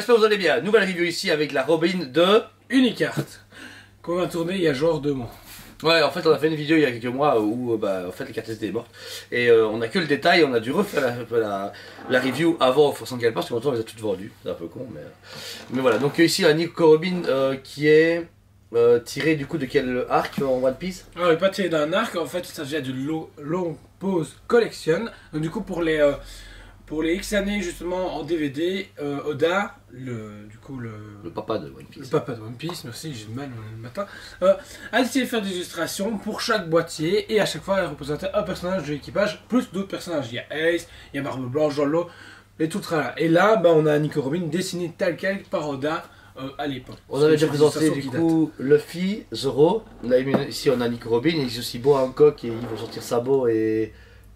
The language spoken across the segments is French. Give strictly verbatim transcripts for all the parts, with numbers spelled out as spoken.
j'espère que vous allez bien. Nouvelle review ici avec la Robin de Unicart, qu'on a tourné il y a genre deux mois. Ouais, en fait on a fait une vidéo il y a quelques mois où bah, en fait les cartes étaient mortes. Et euh, on a que le détail, on a dû refaire la, la, la review avant sans qu'elle passe, parce que maintenant on les a toutes vendues. C'est un peu con, mais, mais voilà. Donc ici la Nico Robin euh, qui est euh, tiré du coup de quel arc en One Piece? Alors il n'est pas tiré d'un arc, en fait il s'agit du Long, long Pause Collection. Donc du coup pour les... Euh, Pour les X années justement en D V D, euh, Oda, le, du coup le, le papa de One Piece, le papa de One Piece, merci, j'ai du mal le matin, euh, a décidé de faire des illustrations pour chaque boîtier et à chaque fois elle représentait un personnage de l'équipage plus d'autres personnages. Il y a Ace, il y a Barbe Blanche, Jolo et tout ça. Et là, bah, on a Nico Robin dessiné tel quel par Oda euh, à l'époque. On avait déjà présenté du coup Luffy, Zoro, on a eu, ici on a Nico Robin, il y a aussi Bo Hancock et ils vont sortir Sabo et...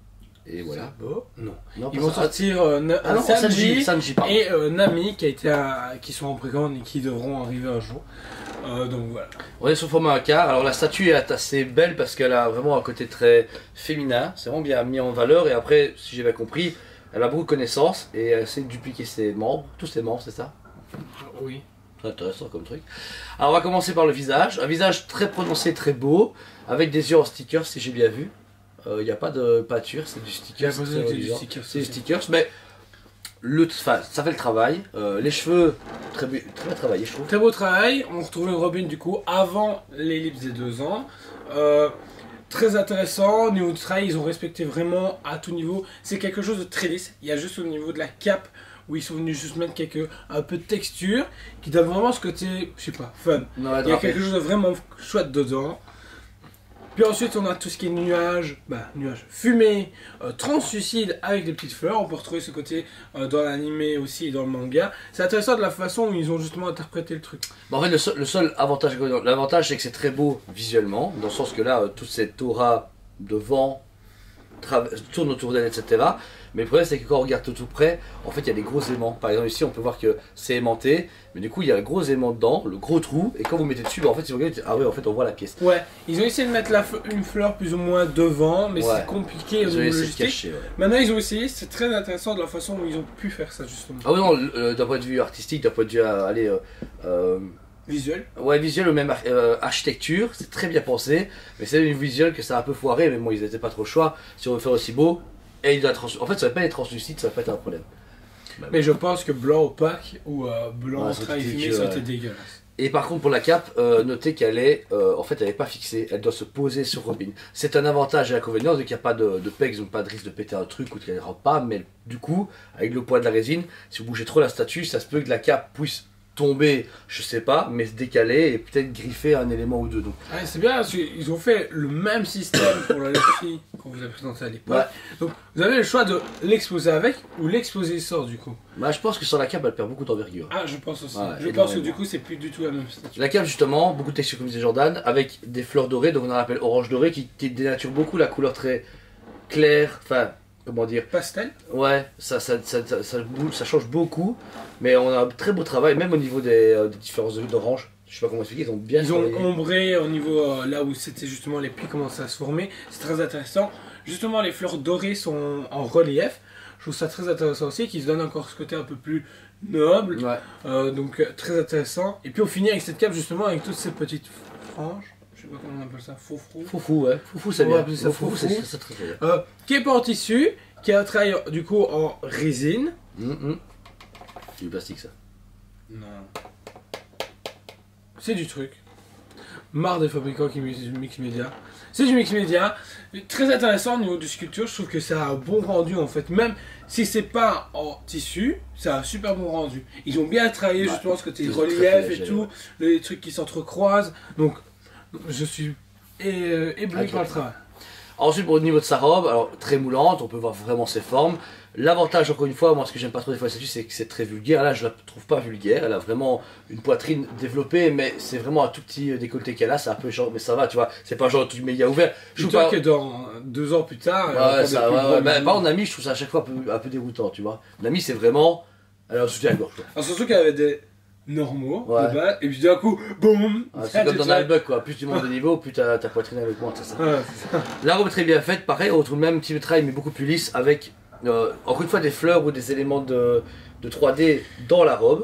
Et voilà. Sabo non. non. Ils vont sortir euh, ah non, Sanji, Sanji, Sanji et euh, Nami qui, a été à, qui sont en précommande et qui devront arriver un jour. Euh, donc voilà. On est sur le format A quart. Alors la statue est assez belle parce qu'elle a vraiment un côté très féminin. C'est vraiment bien mis en valeur. Et après, si j'ai bien compris, elle a beaucoup de connaissances et elle sait dupliquer ses membres. Tous ses membres, c'est ça? Oui. C'est intéressant comme truc. Alors on va commencer par le visage. Un visage très prononcé, très beau. Avec des yeux en stickers si j'ai bien vu. Il euh, n'y a pas de pâture, c'est du sticker. C'est du sticker, du stickers, mais le, enfin, ça fait le travail. Euh, les cheveux, très, très bien travaillés, je trouve. Très beau travail. On retrouve une Robin du coup avant l'ellipse des deux ans. Euh, très intéressant. Au niveau du travail, ils ont respecté vraiment à tout niveau. C'est quelque chose de très lisse. Il y a juste au niveau de la cape où ils sont venus juste mettre quelques, un peu de texture qui donne vraiment ce côté, je sais pas, fun. Non, il y a quelque chose de vraiment chouette dedans. Puis ensuite on a tout ce qui est nuages, bah nuages, fumée, euh, translucide avec des petites fleurs. On peut retrouver ce côté euh, dans l'animé aussi et dans le manga. C'est intéressant de la façon où ils ont justement interprété le truc. Bon, en fait le seul, le seul avantage, l'avantage c'est que c'est très beau visuellement, dans le sens que là, euh, toute cette aura de vent tourne autour d'elle, et cetera. Mais le problème c'est que quand on regarde tout, tout près, en fait il y a des gros aimants. Par exemple ici on peut voir que c'est aimanté, mais du coup il y a un gros aimant dedans, le gros trou, et quand vous mettez dessus, bah, en fait si vous regardez, ah ouais en fait on voit la pièce. Ouais, ils ont essayé de mettre la une fleur plus ou moins devant, mais ouais. c'est compliqué au niveau logistique. Cacher, ouais. Maintenant ils ont essayé, c'est très intéressant de la façon où ils ont pu faire ça justement. Ah oui non, euh, d'un point de vue artistique, d'un point de vue euh, allez, euh, euh, visuel. Ouais, visuel ou même euh, architecture, c'est très bien pensé, mais c'est une visuel que ça a un peu foiré, mais bon ils n'étaient pas trop choix, si on veut faire aussi beau. Et il doit trans... En fait, ça va pas être translucide, ça va pas être un problème. Mais je pense que blanc opaque ou euh, blanc ouais, très fumé, ça a été dégueulasse. Et par contre, pour la cape, euh, notez qu'elle est, euh, en fait, elle n'est pas fixée, elle doit se poser sur Robin. C'est un avantage et un inconvénient, donc il n'y a pas de, de pegs, donc pas de risque de péter un truc ou qu'elle ne rentre pas, mais du coup, avec le poids de la résine, si vous bougez trop la statue, ça se peut que la cape puisse tomber, je sais pas, mais se décaler et peut-être griffer un élément ou deux. Donc. Ouais, c'est bien, parce qu'ils ont fait le même système pour la Luffy qu'on vous a présenté à l'époque. Ouais. Donc vous avez le choix de l'exposer avec ou l'exposer sans du coup. Bah, je pense que sans la cape elle perd beaucoup d'envergure. Ah je pense aussi. Ouais, je énormément. pense que du coup c'est plus du tout la même statue. La cape justement, beaucoup de texture comme disait Jordan, avec des fleurs dorées, donc on en appelle orange doré, qui dénature beaucoup la couleur très claire, enfin... Comment dire? Pastel. Ouais, ça, ça, ça, ça, ça, bouge, ça change beaucoup, mais on a un très beau travail, même au niveau des, euh, des différences d'orange. Je sais pas comment expliquer, ils ont bien Ils ont travaillé. Ombré au niveau euh, là où c'était justement les plis commençaient à se former. C'est très intéressant. Justement, les fleurs dorées sont en relief. Je trouve ça très intéressant aussi, qu'ils se donnent encore ce côté un peu plus noble. Ouais. Euh, donc très intéressant. Et puis on finit avec cette cape justement avec toutes ces petites franges. Je sais pas comment on appelle ça, foufou. Foufou, ouais. Foufou, c'est bien. Ça, foufou, foufou c'est très bien. Euh, qui est pas en tissu, qui a un travail du coup en résine. Mm -hmm. C'est du plastique ça. Non. C'est du truc. Marre des fabricants qui mettent du mix média. C'est du mix média. Très intéressant au niveau de sculpture. Je trouve que ça a un bon rendu en fait. Même si c'est pas en tissu, ça a un super bon rendu. Ils ont bien travaillé ouais, justement ce côté relief et tout, ouais. Les trucs qui s'entrecroisent. Donc je suis ébloui par le travail. Ensuite, au niveau de sa robe, alors très moulante, on peut voir vraiment ses formes. L'avantage, encore une fois, moi ce que j'aime pas trop des fois statue, c'est que c'est très vulgaire. Là, je la trouve pas vulgaire. Elle a vraiment une poitrine développée, mais c'est vraiment un tout petit décolleté qu'elle a. C'est un peu genre, mais ça va, tu vois. C'est pas genre tout méga ouvert. Je trouve pas que dans deux ans plus tard. Ouais, ça, ouais, ouais. Bah, par Nami, je trouve ça à chaque fois un peu, un peu déroutant, tu vois. Nami, c'est vraiment. Elle a un soutien-gorge. Alors, surtout qu'elle avait des normaux, ouais. De base, et puis d'un coup, boum. Ah, c'est comme dans Nalbuck, quoi. Plus tu montes de niveau, plus ta, ta poitrine avec moi, c'est ça. Ouais, ça. La robe est très bien faite, pareil, on retrouve le même type de travail, mais beaucoup plus lisse, avec euh, encore une fois des fleurs ou des éléments de, de trois D dans la robe.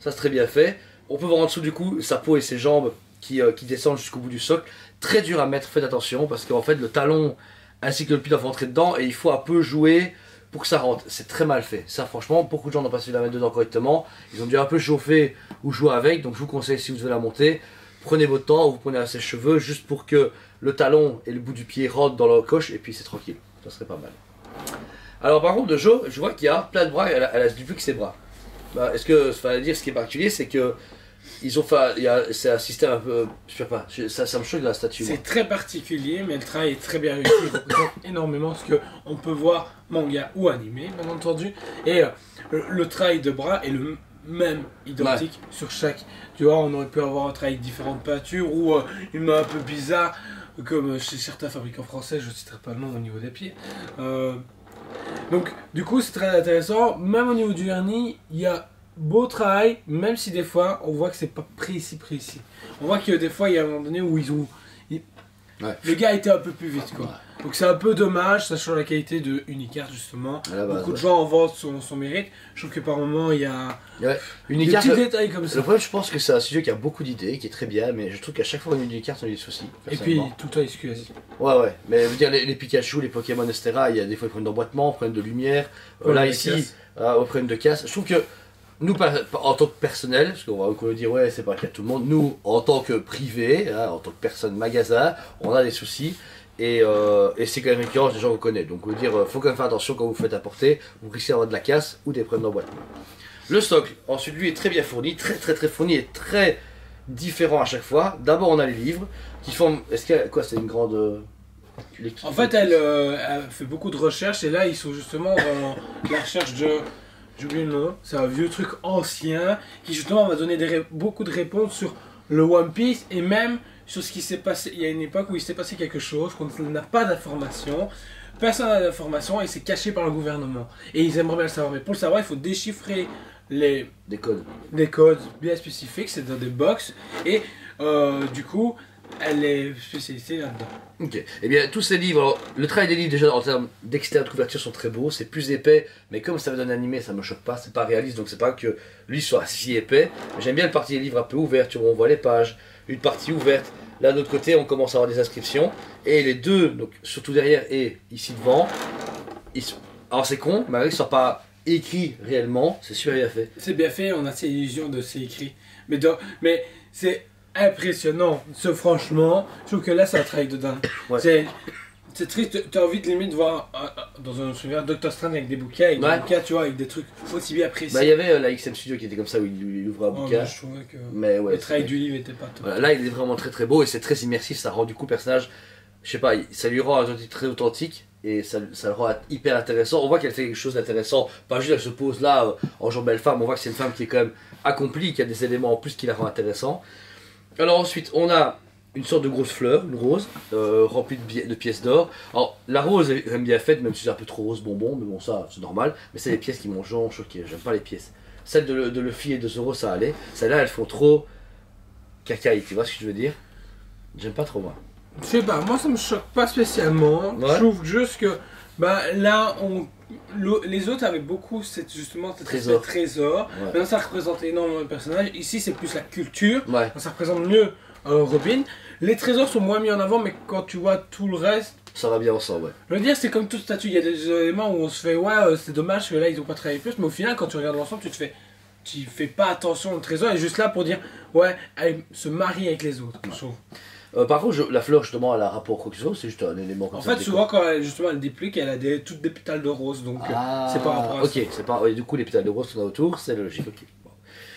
ça c'est très bien fait. On peut voir en dessous du coup sa peau et ses jambes qui, euh, qui descendent jusqu'au bout du socle. Très dur à mettre, faites attention parce qu'en fait le talon ainsi que le pied doivent rentrer dedans et il faut un peu jouer pour que ça rentre. C'est très mal fait. Ça franchement, beaucoup de gens n'ont pas su la mettre dedans correctement. Ils ont dû un peu chauffer ou jouer avec. Donc je vous conseille, si vous devez la monter, prenez votre temps, vous prenez assez cheveux juste pour que le talon et le bout du pied rentrent dans la coche et puis c'est tranquille. Ça serait pas mal. Alors par contre de Jo, je vois qu'il y a plein de bras, elle a, elle a du plus que ses bras. Bah, est-ce que, ça veut dire ce qui est particulier, c'est que ils ont fait, il y a, c'est un système un peu, je sais pas, je- ça, ça me choque de la statue. Moi. C'est très particulier, mais le travail est très bien réussi. Il représente énormément ce qu'on peut voir manga ou animé, bien entendu. Et euh, le, le travail de bras est le même, identique sur chaque. Tu vois, on aurait pu avoir un travail avec différentes peintures ou euh, une main un peu bizarre, comme chez certains fabricants français, je ne citerai pas le nom au niveau des pieds. Euh, donc, du coup, c'est très intéressant. Même au niveau du vernis, il y a beau travail, même si des fois, on voit que c'est pas précis, précis. On voit que des fois, il y a un moment donné où ils ont... ils- Ouais. Le gars était un peu plus vite, quoi. Ouais. Donc c'est un peu dommage, sachant la qualité de Unicart, justement. À la base, Beaucoup de ouais. gens en vantent son, son mérite. Je trouve que par moment, il y a Ouais. des Unicart, petits le, détails comme ça. le problème, je pense que c'est un studio qui a beaucoup d'idées, qui est très bien, mais je trouve qu'à chaque fois qu'on a une Unicart, on a des soucis. Et puis, personnellement. tout ça, excuse. Ouais, ouais, mais je veux dire, les, les Pikachu, les Pokémon, et cetera, il y a des fois ils prennent d'emboîtement, prennent de lumière. Euh, Ouais, là, des ici, casses. euh, ils prennent de casse. Je trouve que nous, par- par- en tant que personnel, parce qu'on va encore le dire, ouais, c'est pas le cas de tout le monde, nous, en tant que privé, hein, en tant que personne magasin, on a des soucis. Et, euh, et c'est quand même récurrent, des gens qu'on connaît. Donc, on veut dire, euh, faut quand même faire attention quand vous faites apporter, vous risquez d'avoir de la casse ou des problèmes d'emboîtement. Le stock, ensuite, lui est très bien fourni, très très très fourni et très différent à chaque fois. D'abord, on a les livres qui font. Est-ce que quoi, c'est une grande euh, l'équipe- En fait, elle, euh, elle fait beaucoup de recherches et là, ils sont justement dans la recherche de. J'ai oublié le nom. C'est un vieux truc ancien qui justement va donner des ré- beaucoup de réponses sur le One Piece et même sur ce qui s'est passé. Il y a une époque où il s'est passé quelque chose, qu'on n'a pas d'informations. Personne n'a d'informations et c'est caché par le gouvernement. Et ils aimeraient bien le savoir. Mais pour le savoir, il faut déchiffrer les, des codes. des codes bien spécifiques. C'est dans des box. Et euh, du coup, elle est spécialisée là-dedans. Ok. Eh bien, tous ces livres, alors, le travail des livres déjà en termes d'extérieur de couverture sont très beaux, c'est plus épais, mais comme ça veut donner un animé, ça me choque pas, c'est pas réaliste, donc c'est pas que lui soit si épais. J'aime bien le partie des livres un peu ouvert, tu vois, on voit les pages, une partie ouverte. Là, de l'autre côté, on commence à avoir des inscriptions, et les deux, donc surtout derrière et ici devant, ils sont... alors c'est con, mais ils ne sont pas écrits réellement, c'est super bien fait. C'est bien fait, on a cette illusion de c'est écrit. Mais, dans- mais c'est impressionnant. Ce, franchement, je trouve que là, c'est un travail de dingue. Ouais. C'est, c'est triste, tu as envie de limite de voir, euh, euh, dans un souvenir, Doctor Strange avec des bouquins, avec Ouais. des bouquins, tu vois, avec des trucs aussi bien précis. Bah, il y avait euh, la X M Studio qui était comme ça, où il, il ouvrait un Oh, bouquin. mais je trouvais que Mais ouais, le travail c'est- du livre était pas top. Voilà, là, il est vraiment très très beau et c'est très immersif, ça rend du coup le personnage, je sais pas, ça lui rend un identité très authentique et ça, ça le rend hyper intéressant. On voit qu'elle fait quelque chose d'intéressant, pas juste elle se pose là euh, en genre belle femme, on voit que c'est une femme qui est quand même accomplie, qui a des éléments en plus qui la rend intéressant. Alors ensuite, on a une sorte de grosse fleur, une rose, euh, remplie de, bi- de pièces d'or. Alors la rose est quand même bien faite, même si c'est un peu trop rose bonbon, mais bon ça c'est normal, mais c'est les pièces qui m'ont genre choqué, j'aime pas les pièces. Celles de, de Luffy et de Zoro ça allait, celles-là elles font trop cacaille, tu vois ce que je veux dire? J'aime pas trop moi. Je sais pas, moi ça me choque pas spécialement. Ouais. Je trouve juste que bah, là, on, le- les autres avaient beaucoup cette, justement cet Trésor. aspect trésor. Ouais. Maintenant ça représente énormément de personnages. Ici c'est plus la culture. Ouais, Ça représente mieux euh, Robin. Les trésors sont moins mis en avant, mais quand tu vois tout le reste, ça va bien ensemble, ouais. je veux dire, c'est comme toute statue. Il y a des éléments où on se fait, ouais, euh, c'est dommage que là ils ont pas travaillé plus, mais au final, quand tu regardes l'ensemble, tu te fais, tu fais pas attention au trésor, elle est juste là pour dire, ouais, elle se marie avec les autres. je trouve. Euh, par contre, je- la fleur justement elle a un rapport quoi que ce soit, c'est juste un élément comme En ça. fait, souvent, quand elle, justement elle déplique, elle a des, toutes des pétales de rose, donc euh, Ah, c'est par rapport à ok, c'est pas. ouais, du coup, les pétales de rose qu'on a autour, c'est logique. Ok. Bon.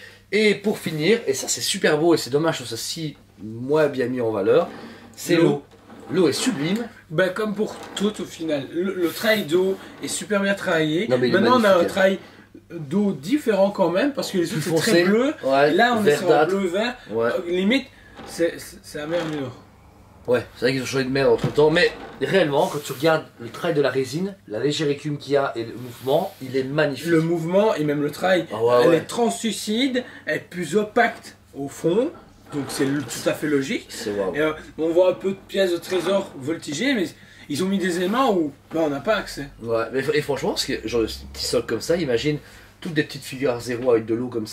Et pour finir, et ça c'est super beau et c'est dommage que ça soit si moins bien mis en valeur, c'est L'eau. l'eau. L'eau est sublime. Ben, comme pour tout au final, le, le travail d'eau est super bien travaillé. Non, mais il est Maintenant on a un magnifique. travail d'eau différent quand même, parce que les autres Plus c'est foncé. très bleu, Ouais. et là on est sur un verdâtre. bleu vert, Ouais. Euh, limite c'est c'est- c'est la meilleure mur. Ouais, c'est vrai qu'ils ont changé de mer entre temps, mais réellement, quand tu regardes le travail de la résine, la légère écume qu'il y a et le mouvement, il est magnifique. Le mouvement et même le travail, Ah ouais, elle ouais. est translucide, elle est plus opaque au fond, donc c'est le- tout à fait logique. C'est waouh. Et, euh, on voit un peu de pièces de trésor voltigées, mais ils ont mis des éléments où ben, on n'a pas accès. Ouais, mais, et franchement, parce que genre, des petits sols comme ça, imagine toutes des petites figures à zéro avec de l'eau comme ça.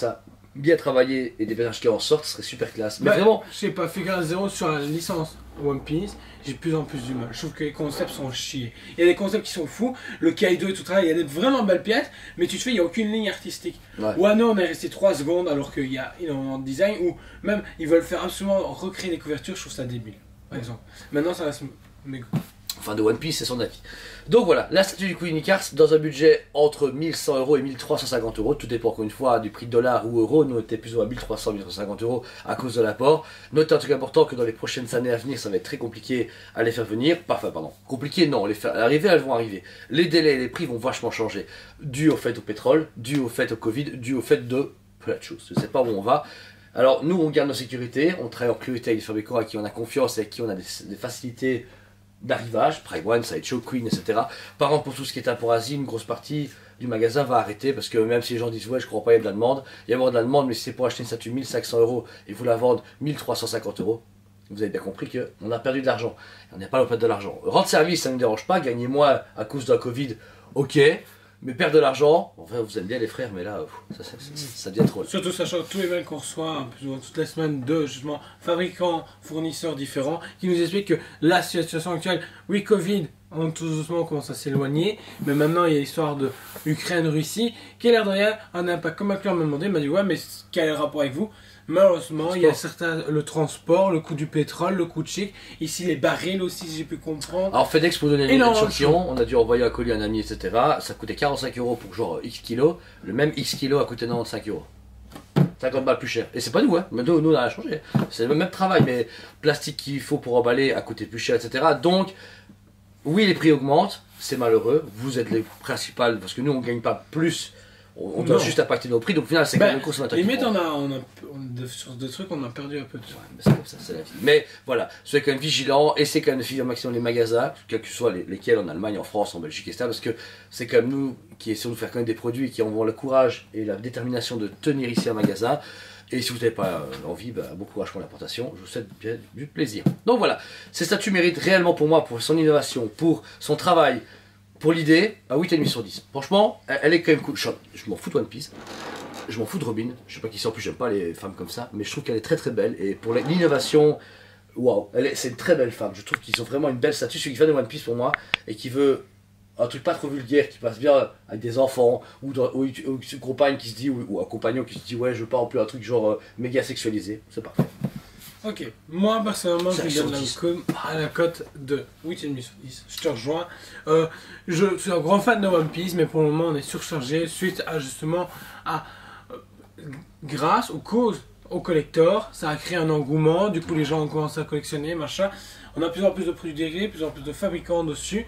bien travaillés et des personnages qui en sortent, ce serait super classe. Mais Bah, vraiment, je sais pas, Figure zéro sur la licence One Piece, j'ai de plus en plus du mal. Je trouve que les concepts sont chiés. Il y a des concepts qui sont fous, le Kaido et tout ça, il y a des vraiment belles pièces, mais tu te fais, il n'y a aucune ligne artistique. Ouais. Wano, on est resté trois secondes alors qu'il y a énormément de design, ou même ils veulent faire absolument recréer des couvertures, je trouve ça débile, par exemple. Maintenant, ça reste. Mais... enfin de One Piece, c'est son avis. Donc voilà, la statue du Queen Icars dans un budget entre mille cent euros et mille trois cent cinquante euros, tout dépend encore une fois du prix de dollar ou euro, nous on était plus ou moins à mille trois cents à mille trois cent cinquante euros à cause de l'apport. Notez un truc important que dans les prochaines années à venir, ça va être très compliqué à les faire venir, enfin pardon, compliqué non, les faire arriver, elles vont arriver. Les délais et les prix vont vachement changer, dû au fait au pétrole, dû au fait au Covid, dû au fait de plein de choses, je ne sais pas où on va. Alors nous on garde nos sécurités, on travaille en priorité avec des fabricants à qui on a confiance et à qui on a des, des facilités d'arrivage, Prime One, Sideshow, Queen, et cetera. Par contre, pour tout ce qui est import Asie, une grosse partie du magasin va arrêter parce que même si les gens disent ouais, je crois pas, il y a de la demande, il y a avoir de la demande, mais si c'est pour acheter une statue mille cinq cents euros et vous la vendez mille trois cent cinquante euros, vous avez bien compris qu'on a perdu de l'argent. On n'est pas à perdre de l'argent. Rendre service, ça ne me dérange pas, gagner moins à cause de la Covid, ok. Mais perdre de l'argent, enfin vous aimez bien les frères, mais là, ça, ça, ça, ça devient trop. Surtout sachant tous les mails qu'on reçoit, plus ou moins toutes les semaines, de justement fabricants, fournisseurs différents, qui nous expliquent que la situation actuelle, oui, Covid, on tout doucement commence à s'éloigner, mais maintenant il y a l'histoire de Ukraine-Russie, qui a l'air de rien un impact. Comme un client m'a demandé, il m'a dit ouais, mais quel est le rapport avec vous? Malheureusement, il y a certains, le transport, le coût du pétrole, le coût de chic, ici les barils aussi, si j'ai pu comprendre. Alors FedEx, pour donner Et une non, échantillon, on a dû envoyer un colis à un ami, et cetera. Ça coûtait quarante-cinq euros pour genre X kilos. Le même X kilos a coûté quatre-vingt-quinze euros. cinquante balles plus cher. Et c'est pas nous, hein. Mais nous, nous on a changé. C'est le même travail, mais plastique qu'il faut pour emballer a coûté plus cher, et cetera. Donc, oui, les prix augmentent. C'est malheureux. Vous êtes les principales, parce que nous, on gagne pas plus. On doit Non. juste impacter nos prix, donc au final c'est Ben, quand même le consommateur qui limite, prend. on a, on a, on a de, sur deux trucs, on a perdu un peu de temps. Mais c'est comme ça, c'est la vie. Mais voilà, soyez quand même vigilants, essayez quand même de suivre au maximum les magasins, quels que soient les, lesquels, en Allemagne, en France, en Belgique, et cetera. Parce que c'est quand même nous qui essayons de faire quand même des produits qui ont le courage et la détermination de tenir ici un magasin. Et si vous n'avez pas euh, envie, bah, bon courage pour l'importation, je vous souhaite bien du plaisir. Donc voilà, ces statues méritent réellement pour moi, pour son innovation, pour son travail, pour l'idée, à huit virgule cinq sur dix. Franchement, elle, elle est quand même cool. Je, je m'en fous de One Piece, je m'en fous de Robin, je sais pas qui c'est en plus, j'aime pas les femmes comme ça, mais je trouve qu'elle est très très belle. Et pour l'innovation, waouh, c'est une très belle femme. Je trouve qu'ils ont vraiment une belle statue. Celui qui fait de One Piece pour moi, et qui veut un truc pas trop vulgaire, qui passe bien avec des enfants, ou, dans, ou, ou une compagne qui se dit, ou, ou un compagnon qui se dit, ouais, je veux pas en plus un truc genre euh, méga sexualisé, c'est parfait. Ok, moi personnellement je cinq lui sur donne la dix. com à la cote de huit virgule cinq sur dix. Je te rejoins. Euh, je suis un grand fan de One Piece, mais pour le moment on est surchargé suite à justement à euh, grâce ou cause au collector, ça a créé un engouement. Du coup les gens ont commencé à collectionner, machin. On a de plus en plus de produits dérivés, de plus en plus de fabricants dessus.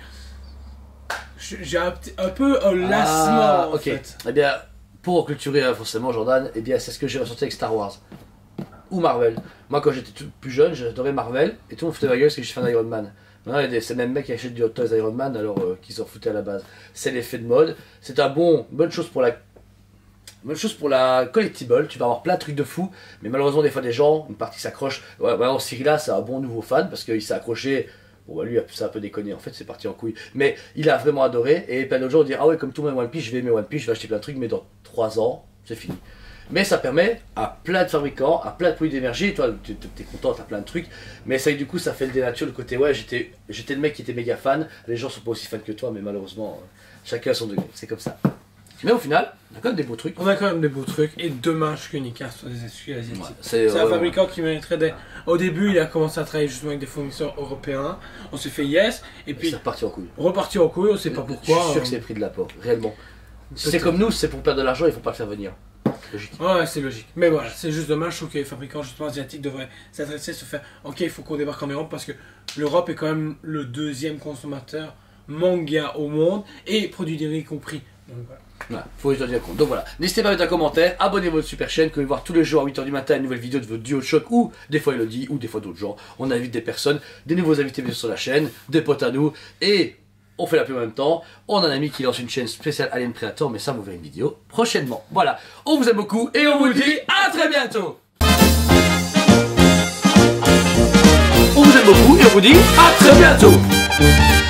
J'ai un, petit- un peu un lassement Ah, en ok. fait. Eh bien, pour clôturer euh, forcément Jordan, eh bien c'est ce que j'ai ressenti avec Star Wars. Ou Marvel. Moi quand j'étais tout- plus jeune, j'adorais Marvel, et tout le monde foutait ma gueule parce que je suis fan d'Iron Man. Maintenant il y a des- ces mêmes mecs qui achètent du Hot Toys Iron Man alors euh, qu'ils s'en foutaient à la base. C'est l'effet de mode, c'est un bon, bonne chose pour la... Bonne chose pour la collectible, tu vas avoir plein de trucs de fou, mais malheureusement des fois des gens, une partie s'accroche. Ouais, ouais, Cyril là c'est un bon nouveau fan parce qu'il s'est accroché. Bon bah lui ça a un peu déconné en fait, c'est parti en couille. Mais il a vraiment adoré et plein d'autres gens disent ah ouais comme tout le monde One Piece, je vais aimer One Piece, je vais acheter plein de trucs, mais dans trois ans c'est fini. Mais ça permet à plein de fabricants, à plein de produits d'énergie, toi tu es content, t'as plein de trucs, mais ça du coup ça fait le dénature, le côté ouais j'étais j'étais le mec qui était méga fan, les gens sont pas aussi fans que toi, mais malheureusement euh, chacun a son degré, c'est comme ça. Mais au final, on a quand même des beaux trucs. On a quand même des beaux trucs et dommage que Nika soit des excuses asiatiques. Ouais, c'est C'est un ouais, fabricant qui mériterait d'être. Au début, il a commencé à travailler justement avec des fournisseurs européens. On s'est fait yes, et ouais, puis c'est reparti en couille. reparti en couille, on sait pas pourquoi. Je suis sûr que euh, c'est le prix de l'apport, réellement. Si c'est peut-être. comme nous, c'est pour perdre de l'argent, il faut pas le faire venir. Logique. Ouais, c'est logique. Mais voilà, c'est juste dommage. Je trouve que les fabricants justement asiatiques devraient s'adresser, se faire ok, il faut qu'on débarque en Europe parce que l'Europe est quand même le deuxième consommateur manga au monde et produits dérivés compris. Donc voilà. Voilà, faut en tenir compte. Donc voilà, n'hésitez pas à mettre un commentaire, abonnez-vous à notre super chaîne, que vous pouvez voir tous les jours à huit heures du matin une nouvelle vidéo de votre duo de choc, ou des fois Elodie, ou des fois d'autres gens. On invite des personnes, des nouveaux invités bien sûr sur la chaîne, des potes à nous, et on fait la pub en même temps. On a un ami qui lance une chaîne spéciale Alien Predator, mais ça vous verrez une vidéo prochainement. Voilà, on vous aime beaucoup, et on vous dit à très bientôt. On vous aime beaucoup, et on vous dit à très bientôt.